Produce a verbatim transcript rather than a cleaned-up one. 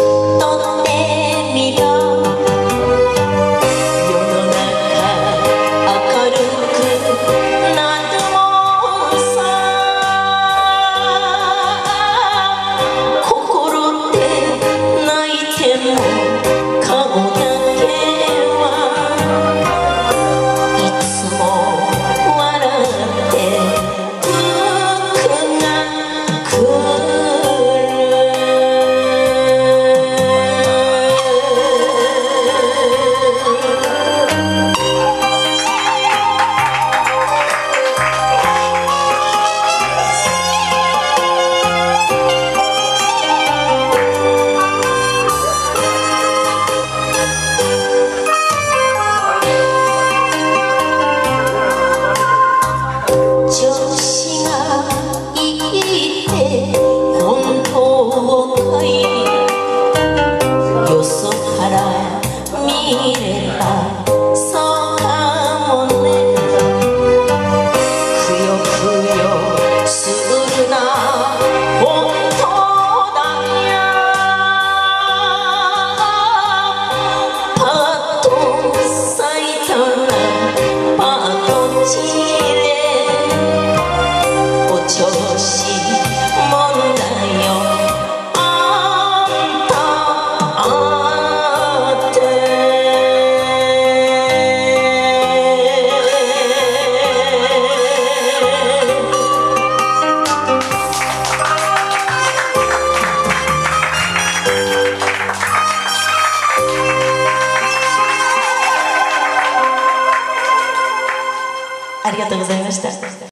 撮ってみよう。世の中明るくなるもんさ。心で泣いても顔だけはいつも笑って服が来る。調子がいいって本当かい。よそから見ればそうかもね。くよくよするな本当だよ。パッと咲いたらパッと散れ。調子もんだよあんたあってありがとうございました。